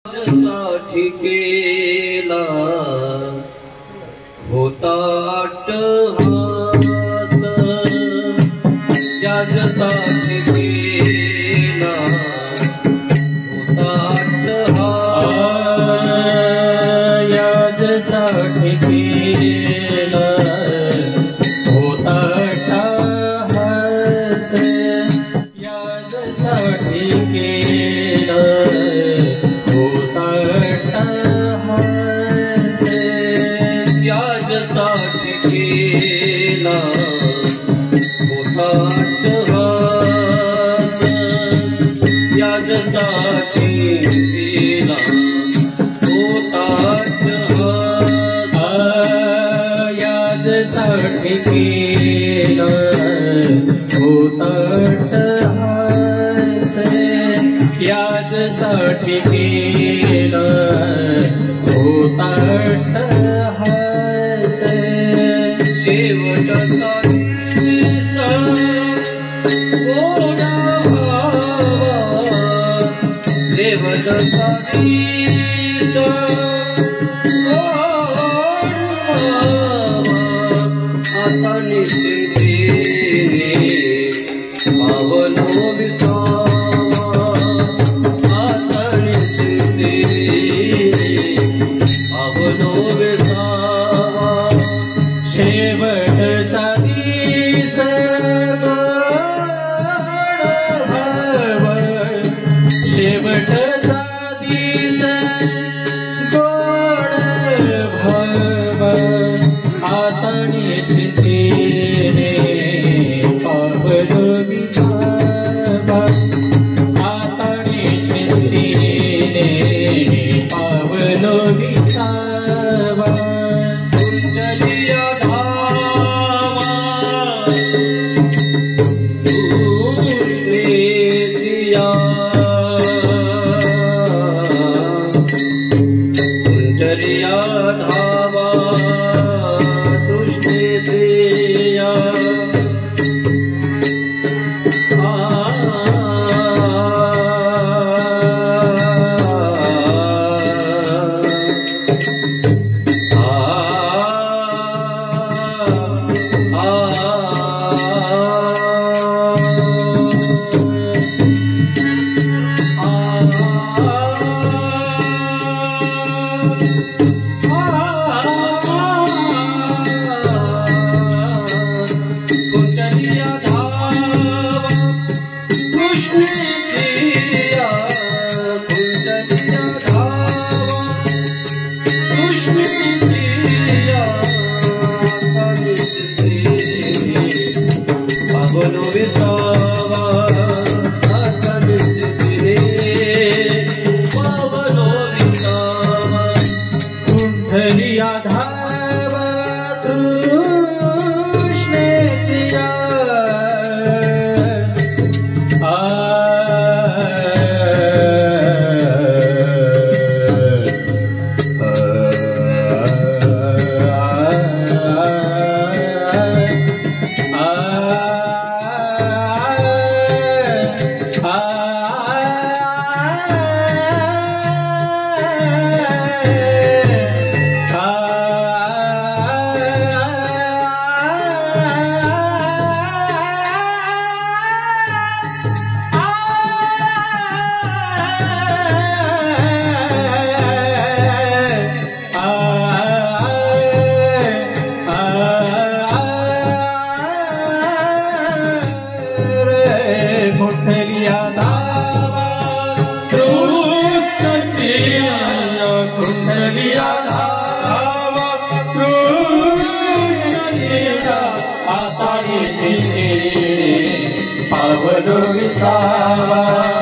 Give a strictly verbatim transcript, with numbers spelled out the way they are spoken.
साठी केला होता अट्टहास, त्याच्यासाठी केला होता अट्टहास, याच्यासाठी केला होता अट्टहास, याच्यासाठी केला होता अट्टहास, याच्यासाठी केला होता अट्टहास, याच्यासाठी केला होता अट्टहास, याच्यासाठी केला होता अट्टहास, याच्यासाठी केला होता अट्टहास, शेवटचा दिवस गोडा भावा, शेवटचा दिवस गोड भावा, आता निश्चिंतीने पावलो विसावा, आता निश्चिंतीने पावलो विसावा, शेवटचा दिस गोड भावा, शेवटचा दिस गोड भावा, आता निश्चिंतीने पावलो विसावा, आता निश्चिंतीने पावलो विसावा, कुंडलिया धावा तृष्णेचिया, कुंडलिया धावा तृष्णेचिया, कुंडलिया धावा कृष्णेचिया, कुंडलिया धावा कृष्णेचिया, आता निश्चिंतीने पावलो विसावा, आता निश्चिंतीने पावलो विसावा, कुंडलिया धावा तृष्णेचिया, आ कुंडलिया धावा तृष्णेचिया, कुंडलिया धावा तृष्णेचिया, आता निश्चिंतीने पावलो विसावा।